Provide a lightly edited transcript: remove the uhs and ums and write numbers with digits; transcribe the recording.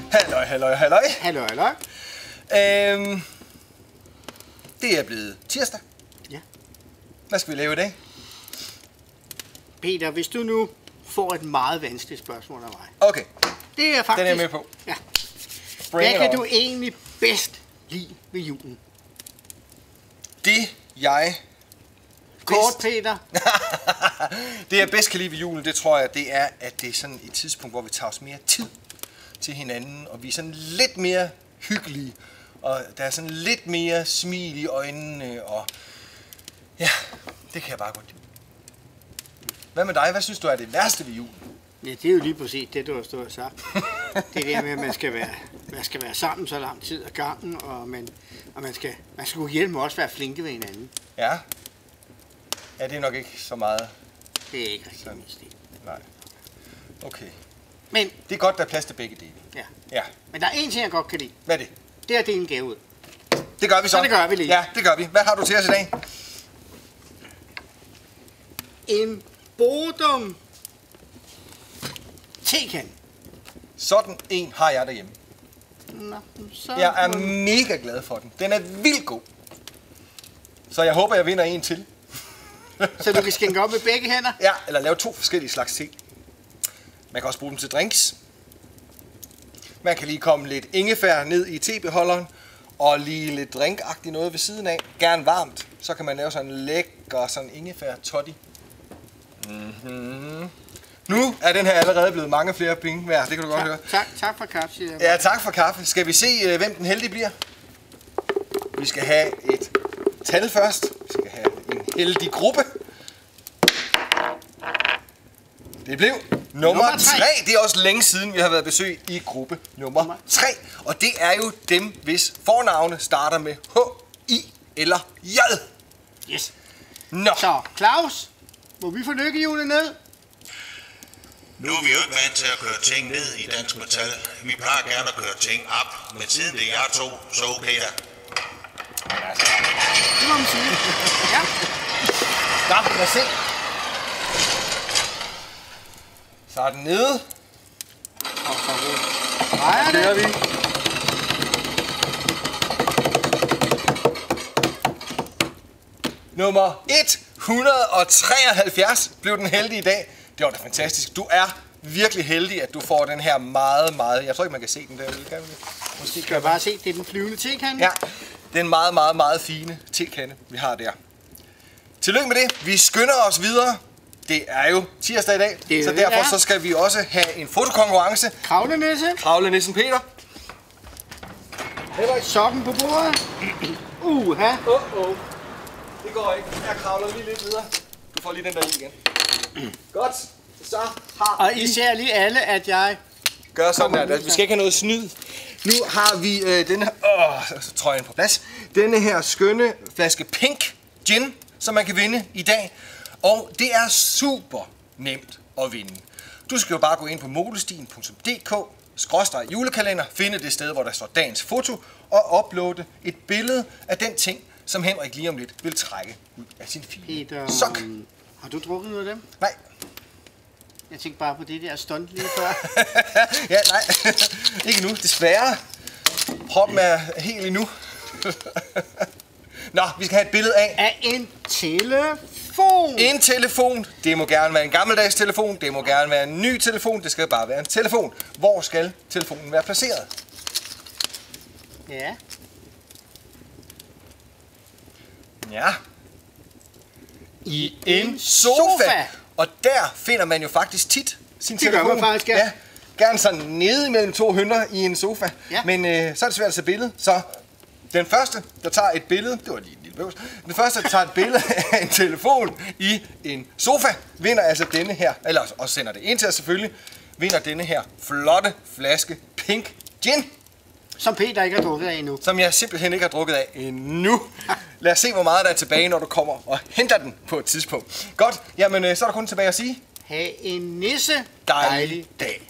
Halløj, halløj, halløj. Halløj, halløj. Det er blevet tirsdag. Ja. Hvad skal vi lave i dag? Peter, hvis du nu får et meget vanskeligt spørgsmål af mig. Okay, Det er faktisk... den er jeg med på. Ja. Bring Hvad it kan on. du egentlig bedst lide ved julen? Det jeg Kort, Peter. det jeg bedst kan lide ved julen, det tror jeg, det er, at det er sådan et tidspunkt, hvor vi tager os mere tid til hinanden, og vi er sådan lidt mere hyggelige, og der er sådan lidt mere smil i øjnene, og ja, det kan jeg bare godt lide. Hvad med dig? Hvad synes du er det værste ved julen? Ja, det er jo lige præcis det, du har stået og sagt. Det der med, at man skal være sammen så lang tid ad gangen, og man skal kunne hjælpe også være flinke ved hinanden. Ja. Ja, det er nok ikke så meget. Det er ikke rigtig min stil. Nej. Okay. Men, Det er godt, der er plads til begge dele. ja. Ja. Men der er en ting, jeg godt kan lide. Hvad er det? Det er at dele en gave ud. Det gør vi så. Så det gør vi lige. Ja, det gør vi. Hvad har du til os i dag? En Bodum tekande. Sådan en har jeg derhjemme. Nå, så... Jeg er mega glad for den. Den er vildt god. Så jeg håber, jeg vinder en til. Så du kan skænke op med begge hænder? Ja, eller lave 2 forskellige slags te. Man kan også bruge dem til drinks. Man kan lige komme lidt ingefær ned i tebeholderen, og lige lidt drinkagtigt noget ved siden af. Gerne varmt. Så kan man lave sådan en lækker sådan ingefær toddy. Nu er den her allerede blevet mange flere penge værd. Det kan du godt høre. Tak for kaffe, siger jeg. Ja, tak for kaffe. Skal vi se, hvem den heldige bliver? Vi skal have et tal først. Vi skal have en heldig gruppe. Det blev nummer 3. Det er også længe siden, vi har været besøg i gruppe nummer 3. Og det er jo dem, hvis fornavne starter med H, I eller J. Yes. Nå, Så, Claus, må vi få lykkehjulet ned? Nu er vi jo ikke vant til at køre ting ned i dansk metal. Vi plejer gerne at køre ting op. Men siden det er jer to, så okay da. Det må man sige. Ja. nå, lad os se. Så er den nede. Og så drejer Kører det. vi. Nummer 173 blev den heldige i dag. Det var da fantastisk. Du er virkelig heldig, at du får den her meget... Jeg tror ikke, man kan se den der. Kan vi? Måske Skal jeg bare se, det er den flyvende tekande? Ja, den meget fine tekande, vi har der. Tillykke med det. Vi skynder os videre. Det er jo tirsdag i dag, så derfor så skal vi også have en fotokonkurrence. Kravlenisse. Kravlenissen Peter. Sokken på bordet. Uha. Det går ikke. Jeg kravler lige lidt videre. Du får lige den der i igen. Godt. Så har Og især lige alle, at jeg... gør sådan der. Vi skal ikke have noget snyd. Nu har vi denne her... så trøjen på plads. Denne her skønne flaske Pink Gin, som man kan vinde i dag. Og det er super nemt at vinde. Du skal jo bare gå ind på modestien.dk/julekalender, finde det sted, hvor der står dagens foto, og uploade et billede af den ting, som Henrik lige om lidt vil trække ud af sin fine Peter, sok. har du drukket noget af dem? Nej. Jeg tænkte bare på det der stunt lige før. Ja, nej. Ikke nu, desværre. Proppen er helt endnu. Nå, vi skal have et billede Af en telefon. en telefon. Det må gerne være en gammeldags telefon. Det må gerne være en ny telefon. Det skal bare være en telefon. Hvor skal telefonen være placeret? Ja. Ja. I en sofa. Og der finder man jo faktisk tit sin Det gør telefon. man faktisk, ja. Gerne sådan nede mellem 2 hynder i en sofa. Ja. Men så er det svært at se billedet. Så den første, der tager et billede, det var lige en lille bøvs. Den første, der tager et billede af en telefon i en sofa, vinder altså denne her, eller og sender det ind til os selvfølgelig, vinder denne her flotte flaske Pink Gin, Som Peter ikke har drukket af endnu. som jeg simpelthen ikke har drukket af endnu. Lad os se, hvor meget der er tilbage, når du kommer og henter den på et tidspunkt. Godt, jamen så er der kun tilbage at sige, Ha' en nisse dejlig dag.